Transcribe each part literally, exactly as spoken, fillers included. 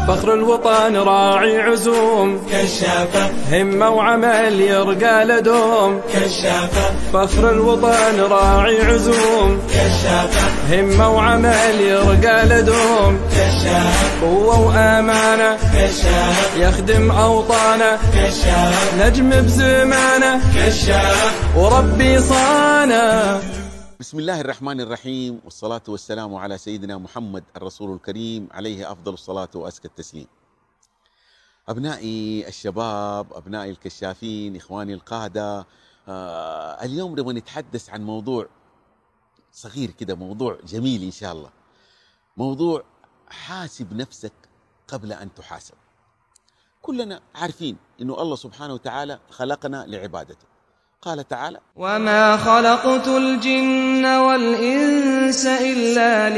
فخر الوطن راعي عزوم كشافة، همة وعمل يرقى لدوم كشافة، فخر الوطن راعي عزوم كشافة، همة وعمل يرقى لدوم كشافة، قوة وأمانة كشافة، يخدم أوطانه كشافة، نجم بزمانه كشافة، وربي صانه. بسم الله الرحمن الرحيم، والصلاة والسلام على سيدنا محمد الرسول الكريم عليه أفضل الصلاة وأزكى التسليم. أبنائي الشباب، أبنائي الكشافين، إخواني القادة، آه اليوم نبغى نتحدث عن موضوع صغير كده، موضوع جميل إن شاء الله. موضوع حاسب نفسك قبل أن تحاسب. كلنا عارفين إنه الله سبحانه وتعالى خلقنا لعبادته. قال تعالى: وما خلقت الجن والإنس إلا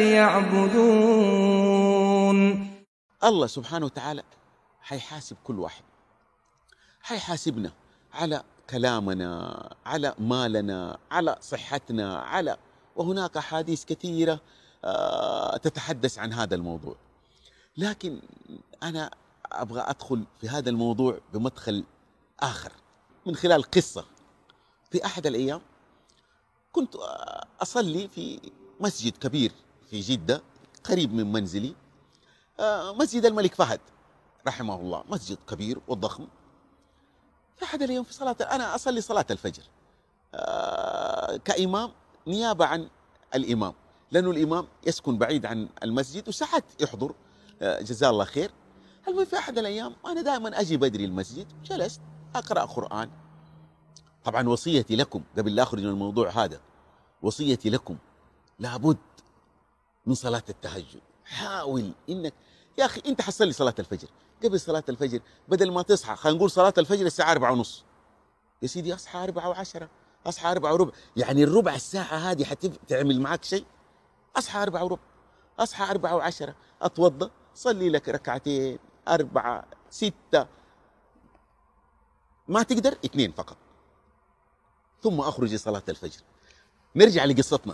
ليعبدون. الله سبحانه وتعالى حيحاسب كل واحد، حيحاسبنا على كلامنا، على مالنا، على صحتنا، على وهناك أحاديث كثيرة تتحدث عن هذا الموضوع. لكن أنا أبغى أدخل في هذا الموضوع بمدخل آخر من خلال قصة. في أحد الأيام كنت أصلي في مسجد كبير في جدة قريب من منزلي، مسجد الملك فهد رحمه الله، مسجد كبير وضخم. في أحد الأيام في صلاة، أنا أصلي صلاة الفجر كإمام نيابة عن الإمام، لأنه الإمام يسكن بعيد عن المسجد وساعات يحضر، جزاه الله خير. المهم في أحد الأيام أنا دائما أجي بدري المسجد، جلست أقرأ قرآن. طبعا وصيتي لكم قبل لا أخرج من الموضوع هذا، وصيتي لكم لابد من صلاة التهجد. حاول إنك يا أخي أنت حتصلي صلاة الفجر، قبل صلاة الفجر بدل ما تصحى، خلينا نقول صلاة الفجر الساعة أربعة ونص، يا سيدي أصحى أربعة وعشرة، أصحى أربعة وربع، يعني الربع الساعة هذه حتعمل معك شيء. أصحى أربعة وربع، أصحى أربعة وعشرة، أتوضأ، صلي لك ركعتين، أربعة، ستة، ما تقدر اثنين فقط، ثم أخرج صلاة الفجر. نرجع لقصتنا.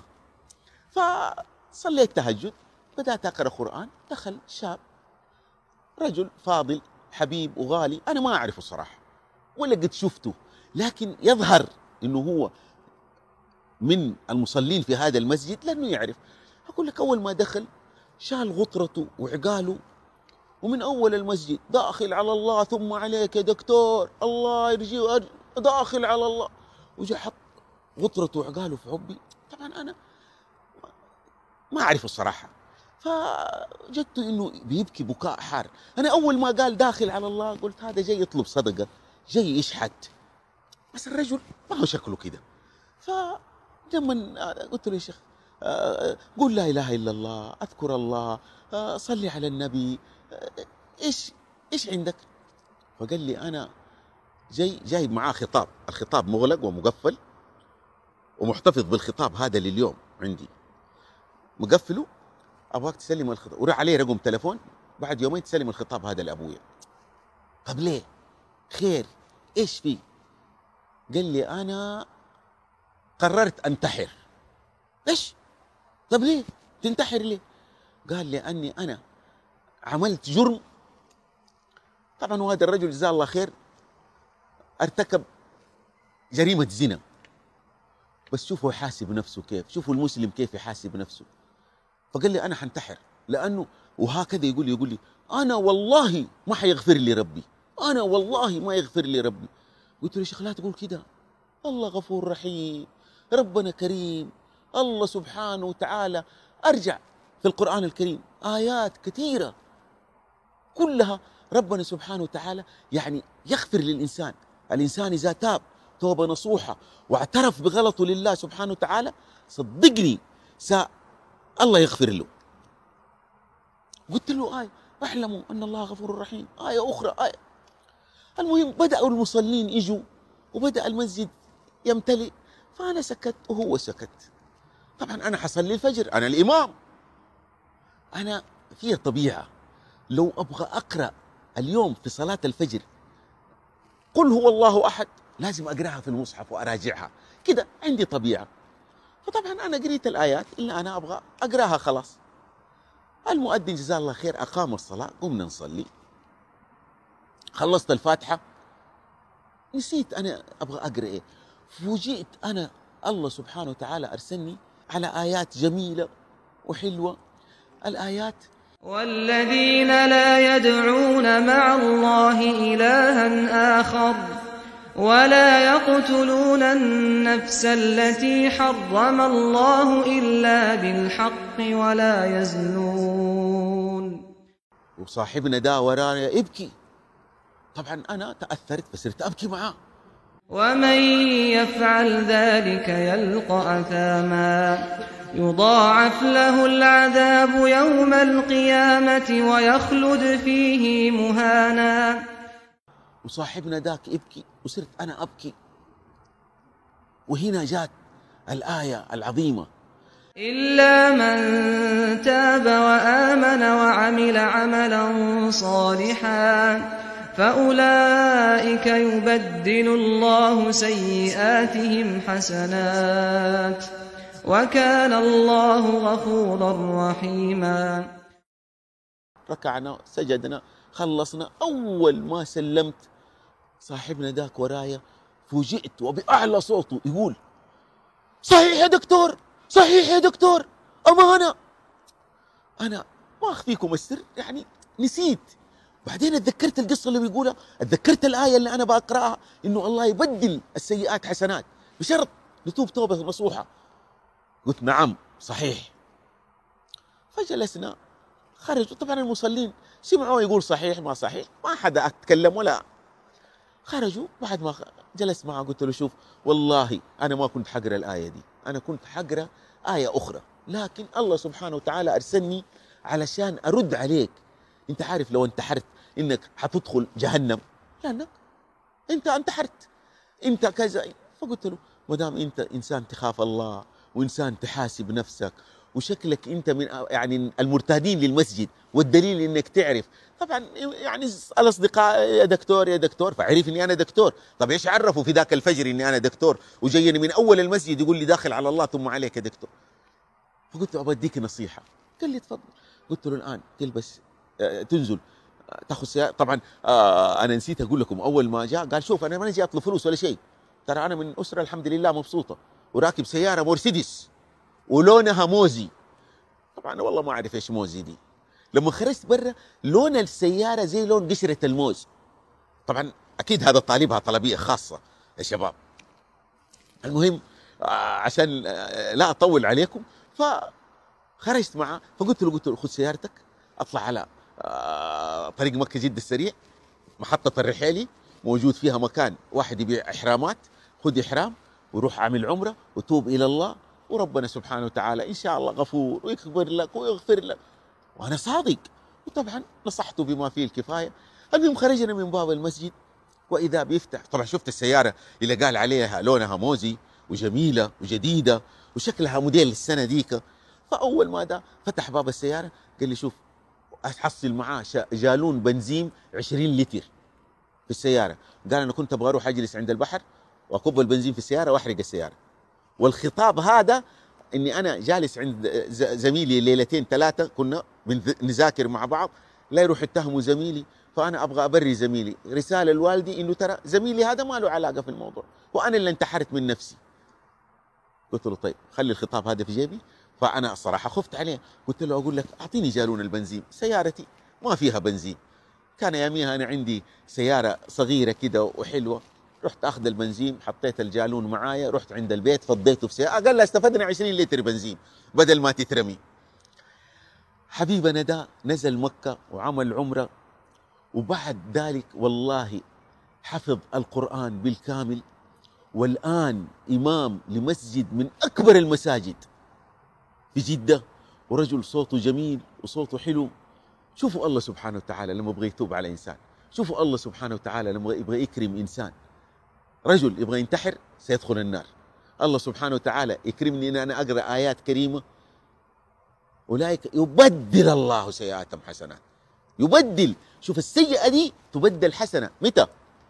فصليت تهجد، بدأت أقرأ قرآن، دخل شاب، رجل فاضل حبيب وغالي، أنا ما أعرفه الصراحة ولا قد شفته، لكن يظهر إنه هو من المصلين في هذا المسجد لأنه يعرف. أقول لك أول ما دخل شال غطرته وعقاله، ومن أول المسجد داخل على الله ثم عليك يا دكتور، الله يرجيه، داخل على الله، وجاء حط غطرته وعقاله في حبي. طبعا أنا ما أعرفه الصراحة، فجدت إنه بيبكي بكاء حار. أنا أول ما قال داخل على الله قلت هذا جاي يطلب صدقة، جاي يشحت، بس الرجل ما هو شكله كده. فلما قلت له يا شيخ قول لا إله إلا الله، أذكر الله، صلي على النبي، إيش إيش عندك؟ فقال لي أنا جاي جايب معاه خطاب، الخطاب مغلق ومقفل ومحتفظ بالخطاب هذا لليوم عندي، مقفله، أبغاك تسلم الخطاب، وراح عليه رقم تلفون، بعد يومين تسلم الخطاب هذا لأبويا. طب ليه؟ خير، إيش فيه؟ قال لي أنا قررت أنتحر. إيش؟ طب ليه؟ تنتحر ليه؟ قال لي أني أنا عملت جرم. طبعا وهذا الرجل جزاه الله خير ارتكب جريمة زنا، بس شوفوا يحاسب نفسه كيف، شوفوا المسلم كيف يحاسب نفسه. فقال لي أنا حنتحر لأنه، وهكذا يقول لي يقول لي أنا والله ما حيغفر لي ربي، أنا والله ما يغفر لي ربي. قلت له يا شيخ لا تقول كده، الله غفور رحيم، ربنا كريم، الله سبحانه وتعالى. أرجع في القرآن الكريم آيات كثيرة كلها ربنا سبحانه وتعالى يعني يغفر للإنسان. الإنسان إذا تاب توبة نصوحة واعترف بغلطه لله سبحانه وتعالى، صدقني سا الله يغفر له. قلت له آية اعلموا أن الله غفور رحيم، آية أخرى، آية. المهم بدأوا المصلين يجوا وبدأ المسجد يمتلئ، فأنا سكت وهو سكت. طبعا أنا حصلي الفجر، أنا الإمام، أنا في طبيعة لو أبغى أقرأ اليوم في صلاة الفجر قل هو الله أحد لازم أقرأها في المصحف وأراجعها كده، عندي طبيعة. فطبعا أنا قريت الآيات اللي أنا أبغى أقرأها خلاص. المؤذن جزاه الله خير أقام الصلاة، قمنا نصلي، خلصت الفاتحة نسيت أنا أبغى أقرأ إيه، فوجئت أنا الله سبحانه وتعالى أرسلني على آيات جميلة وحلوة. الآيات: والذين لا يدعون مع الله إلها آخر ولا يقتلون النفس التي حرم الله إلا بالحق ولا يزنون. وصاحبنا دا ورانا يبكي، طبعا أنا تأثرت فصرت أبكي معاه. ومن يفعل ذلك يلقى أثاما يضاعف له العذاب يوم القيامة ويخلد فيه مهانا. وصاحبنا ذاك يبكي وصرت أنا أبكي. وهنا جات الآية العظيمة: إلا من تاب وآمن وعمل عملا صالحا فأولئك يبدل الله سيئاتهم حسنات وكان الله غفورا رحيما. ركعنا سجدنا خلصنا، أول ما سلمت صاحبنا ذاك ورايا فوجئت وبأعلى صوته يقول: صحيح يا دكتور، صحيح يا دكتور، أمانة. أنا ما أخفيكم السر يعني نسيت، بعدين اتذكرت القصة اللي بيقولها، اتذكرت الآية اللي أنا بقرأها إنه الله يبدل السيئات حسنات بشرط نتوب توبة نصوحة. قلت نعم صحيح. فجلسنا، خرجوا طبعا المصلين سمعوا يقول صحيح ما صحيح، ما حدا أتكلم ولا. خرجوا بعد ما جلست معه قلت له: شوف والله أنا ما كنت حقرأ الآية دي، أنا كنت حقرأ آية أخرى، لكن الله سبحانه وتعالى أرسلني علشان أرد عليك. أنت عارف لو انتحرت إنك حتدخل جهنم، لأنك أنت انتحرت، أنت كذا. فقلت له: ما دام أنت إنسان تخاف الله وإنسان تحاسب نفسك وشكلك أنت من يعني المرتادين للمسجد، والدليل إنك تعرف طبعا يعني الأصدقاء يا دكتور يا دكتور، فعرف إني أنا دكتور. طب إيش عرفوا في ذاك الفجر إني أنا دكتور وجايني من أول المسجد يقول لي داخل على الله ثم عليك يا دكتور؟ فقلت له: أبغى أديك نصيحة. قال لي: تفضل. قلت له: الآن تلبس تنزل تاخذ سيارة. طبعا آه انا نسيت اقول لكم، اول ما جاء قال: شوف انا ما نجي اطلب فلوس ولا شيء، ترى انا من اسره الحمد لله مبسوطه وراكب سياره مرسيدس ولونها موزي. طبعا انا والله ما اعرف ايش موزي دي. لما خرجت برا لون السياره زي لون قشره الموز. طبعا اكيد هذا طالبها طلبيه خاصه يا شباب. المهم آه عشان آه لا اطول عليكم، فخرجت معه فقلت له قلت له خذ سيارتك اطلع على آه طريق مكة جدة السريع، محطة الرحيلي موجود فيها مكان واحد يبيع إحرامات، خذ إحرام وروح عامل عمرة وتوب إلى الله، وربنا سبحانه وتعالى إن شاء الله غفور ويكبر لك ويغفر لك. وأنا صادق، وطبعا نصحته بما فيه الكفاية. المهم خرجنا من باب المسجد وإذا بيفتح، طبعا شفت السيارة اللي قال عليها لونها موزي وجميلة وجديدة وشكلها موديل السنة ديك. فأول ما ده فتح باب السيارة قال لي: شوف أحصل معاه جالون بنزين عشرين لتر في السيارة. قال: أنا كنت أبغى أروح أجلس عند البحر وأكب البنزين في السيارة وأحرق السيارة. والخطاب هذا إني أنا جالس عند زميلي ليلتين ثلاثة كنا نذاكر مع بعض، لا يروح يتهموا زميلي، فأنا أبغى أبري زميلي. رسالة لوالدي إنه ترى زميلي هذا ما له علاقة في الموضوع وأنا اللي انتحرت من نفسي. قلت له: طيب خلي الخطاب هذا في جيبي. فأنا الصراحة خفت عليه، قلت له: أقول لك أعطيني جالون البنزين، سيارتي ما فيها بنزين. كان يوميها أنا عندي سيارة صغيرة كده وحلوة، رحت أخذ البنزين حطيت الجالون معايا، رحت عند البيت فضيته في سيارة، قال لها استفدنا عشرين لتر بنزين بدل ما تترمي. حبيبنا ده نزل مكة وعمل عمرة، وبعد ذلك والله حفظ القرآن بالكامل، والآن إمام لمسجد من أكبر المساجد في جدة، ورجل صوته جميل وصوته حلو. شوفوا الله سبحانه وتعالى لما يبغى يتوب على إنسان، شوفوا الله سبحانه وتعالى لما يبغى يكرم إنسان. رجل يبغى ينتحر سيدخل النار، الله سبحانه وتعالى يكرمني إن أنا أقرأ آيات كريمة، أولئك يبدل الله سيئاتهم حسنات. يبدل، شوف السيئة دي تبدل حسنة. متى؟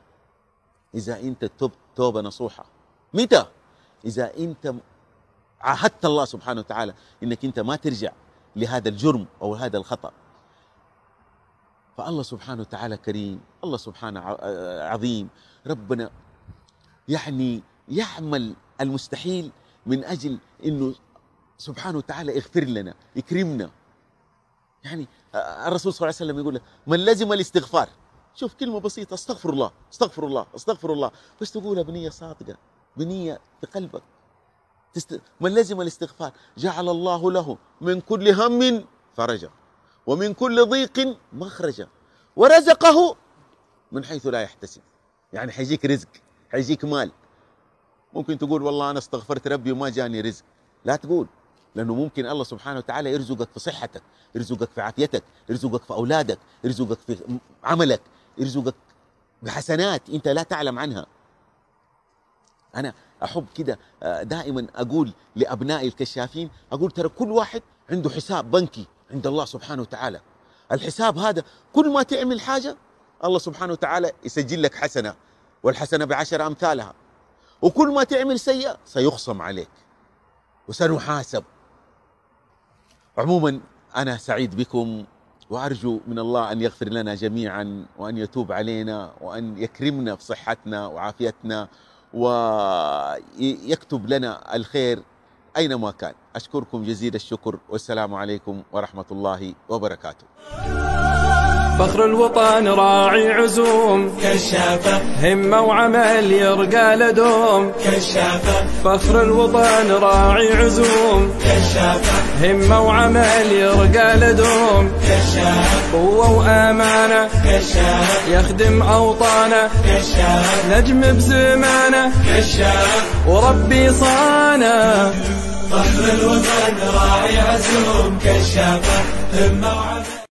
إذا أنت تب توبة نصوحة. متى؟ إذا أنت عاهدت الله سبحانه وتعالى إنك أنت ما ترجع لهذا الجرم أو هذا الخطأ. فالله سبحانه وتعالى كريم، الله سبحانه عظيم، ربنا يعني يعمل المستحيل من أجل أنه سبحانه وتعالى يغفر لنا، يكرمنا. يعني الرسول صلى الله عليه وسلم يقول لك من لزم الاستغفار، شوف كلمة بسيطة، استغفر الله استغفر الله استغفر الله، بس تقولها بنية صادقة، بنية في قلبك. تست... من لزم الاستغفار جعل الله له من كل هم فرجا ومن كل ضيق مخرجا ورزقه من حيث لا يحتسب. يعني حيجيك رزق، حيجيك مال. ممكن تقول والله أنا استغفرت ربي وما جاني رزق، لا تقول، لأنه ممكن الله سبحانه وتعالى يرزقك في صحتك، يرزقك في عافيتك، يرزقك في أولادك، يرزقك في عملك، يرزقك بحسنات أنت لا تعلم عنها. أنا أحب كده دائما أقول لأبنائي الكشافين، أقول ترى كل واحد عنده حساب بنكي عند الله سبحانه وتعالى. الحساب هذا كل ما تعمل حاجة الله سبحانه وتعالى يسجل لك حسنة، والحسنة بعشر أمثالها، وكل ما تعمل سيئة سيخصم عليك وسنحاسب. عموما أنا سعيد بكم، وأرجو من الله أن يغفر لنا جميعا، وأن يتوب علينا، وأن يكرمنا بصحتنا وعافيتنا، ويكتب لنا الخير أينما كان. أشكركم جزيل الشكر، والسلام عليكم ورحمة الله وبركاته. فخر الوطن راعي عزوم كشافة، همة وعمل يرقى لدوم كشافة، فخر الوطن راعي عزوم كشافة، همة وعمل يرقى لدوم كشافة، قوة وأمانة كشافة، يخدم أوطانه كشافة، نجم بزمانه كشافة، وربي صانه. فخر الوطن راعي عزوم كشافة، همة وعمل